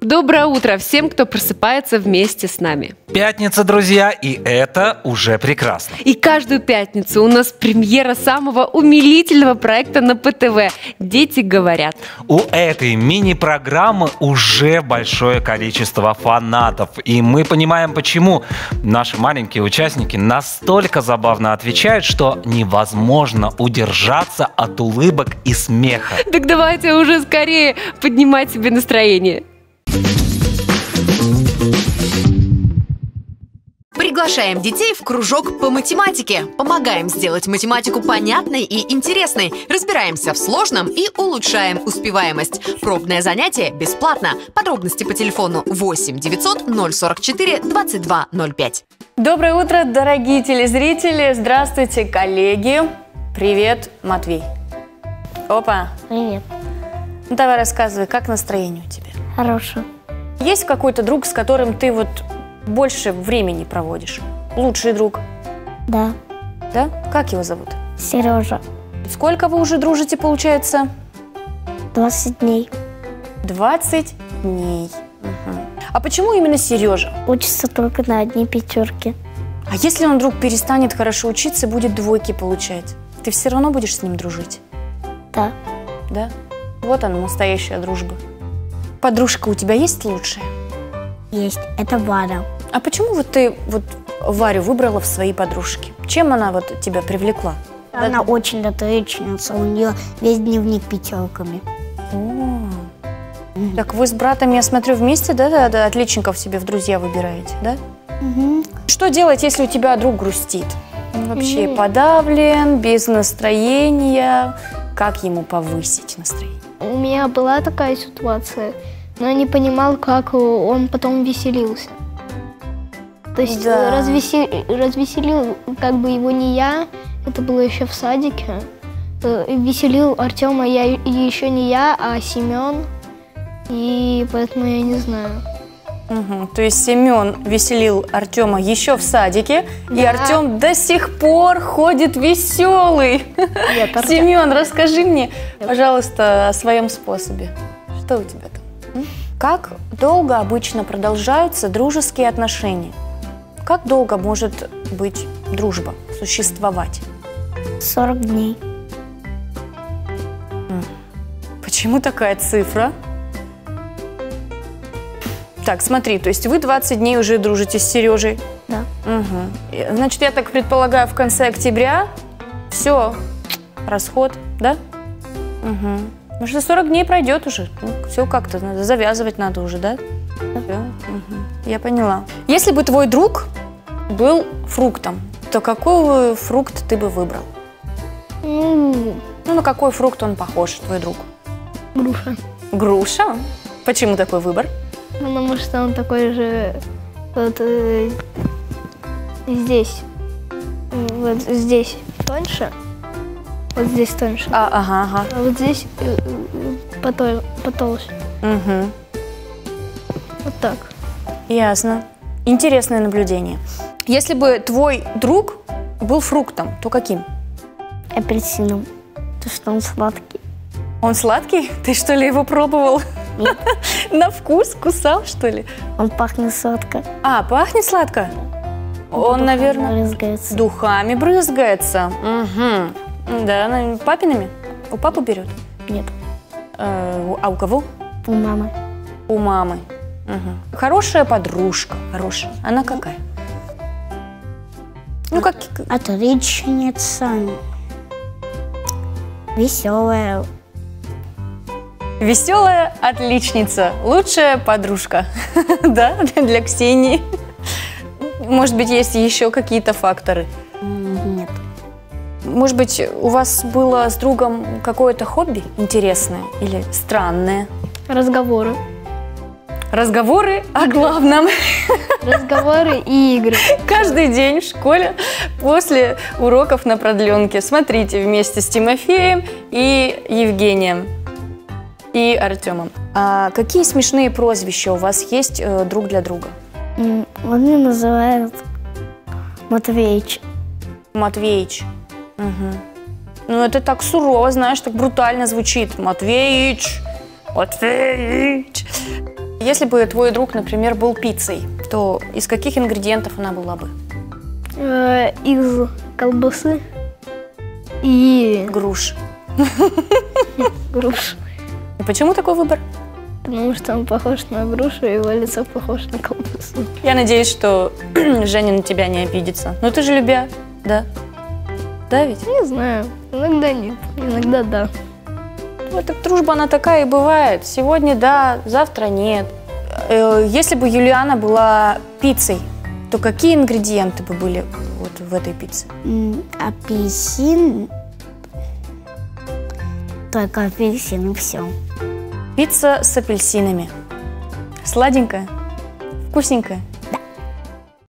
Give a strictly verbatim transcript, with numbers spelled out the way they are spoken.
Доброе утро всем, кто просыпается вместе с нами. Пятница, друзья, и это уже прекрасно. И каждую пятницу у нас премьера самого умилительного проекта на пэ тэ вэ «Дети говорят». У этой мини-программы уже большое количество фанатов. И мы понимаем, почему. Наши маленькие участники настолько забавно отвечают, что невозможно удержаться от улыбок и смеха. Так давайте уже скорее поднимать себе настроение. Приглашаем детей в кружок по математике. Помогаем сделать математику понятной и интересной. Разбираемся в сложном и улучшаем успеваемость. Пробное занятие бесплатно. Подробности по телефону восемь девятьсот ноль сорок четыре двадцать два ноль пять. Доброе утро, дорогие телезрители. Здравствуйте, коллеги. Привет, Матвей. Опа. Привет. Ну, давай рассказывай, как настроение у тебя? Хорошо. Есть какой-то друг, с которым ты вот больше времени проводишь? Лучший друг? Да. Да? Как его зовут? Сережа. Сколько вы уже дружите, получается? двадцать дней. двадцать дней. Угу. А почему именно Сережа? Учится только на одни пятерки. А если он вдруг перестанет хорошо учиться и будет двойки получать? Ты все равно будешь с ним дружить? Да. Да? Вот она, настоящая дружба. Подружка у тебя есть лучшая? Есть. Это Варя. А почему вот ты вот Варю выбрала в свои подружки? Чем она вот тебя привлекла? Она Да. очень отличница. У нее весь дневник пятерками. О. Так вы с братом, я смотрю, вместе, да, да, отличников себе в друзья выбираете, да? Угу. Что делать, если у тебя друг грустит? Он вообще Мгм. подавлен, без настроения. Как ему повысить настроение? У меня была такая ситуация, но я не понимал, как он потом веселился. То есть Да. развесе- развеселил как бы его не я, это было еще в садике. Э, Веселил Артема я еще не я, а Семен. И поэтому я не знаю. Угу. То есть Семен веселил Артема еще в садике, и Да. Артем до сих пор ходит веселый. Нет, Артем- Семен, расскажи мне, пожалуйста, о своем способе. Что у тебя там? М? Как долго обычно продолжаются дружеские отношения? Как долго может быть дружба, существовать? сорок дней. Почему такая цифра? Так, смотри, то есть вы двадцать дней уже дружите с Сережей? Да. Угу. Значит, я так предполагаю, в конце октября все, расход, да? Угу. Ну что, сорок дней пройдет уже. Ну, все как-то надо, завязывать надо уже, да? Всё, угу. Я поняла. Если бы твой друг был фруктом, то какой фрукт ты бы выбрал? Ну, Ну, на какой фрукт он похож, твой друг? груша. Груша? Почему такой выбор? Потому что он такой же вот э, здесь. Вот здесь тоньше. Вот здесь тоньше. А, ага, ага. А вот здесь э, э, потол- потолще. Угу. Вот так. Ясно. Интересное наблюдение. Если бы твой друг был фруктом, то каким? Апельсином. То, что он сладкий. Он сладкий? Ты что ли его пробовал? Нет. На вкус кусал, что ли? Он пахнет сладко. А, пахнет сладко? Он, наверное, Брызгается. духами брызгается. Угу. Да, на- папиными? У папы берет? Нет. Э, а у кого? У мамы. У мамы. Угу. Хорошая подружка. Хорошая. Она какая? Ну, как... Отличница. Веселая. Веселая отличница, лучшая подружка, да, для Ксении. Может быть, есть еще какие-то факторы? М, Нет. Может быть, у вас было с другом какое-то хобби интересное или странное? Разговоры. Разговоры о главном. Разговоры и игры. Каждый день в школе после уроков на продленке смотрите вместе с Тимофеем и Евгением. И Артемом. А какие смешные прозвища у вас есть э, друг для друга? М, Он меня называют Матвеич. Матвеич. Угу. Ну, это так сурово, знаешь, так брутально звучит. Матвеич. Матвеич. Если бы твой друг, например, был пиццей, то из каких ингредиентов она была бы? Э, из колбасы и Груш. груш. Почему такой выбор? Потому что он похож на грушу, и его лицо похоже на колбасу. Я надеюсь, что Женя на тебя не обидится. Но ты же любя, да? Да ведь? Не знаю, иногда нет, иногда да. Вот так дружба, она такая и бывает. Сегодня да, завтра нет. Э, Если бы Юлиана была пиццей, то какие ингредиенты бы были вот в этой пицце? М, Апельсин. Только апельсин и все. Пицца с апельсинами. Сладенькая, вкусненькая.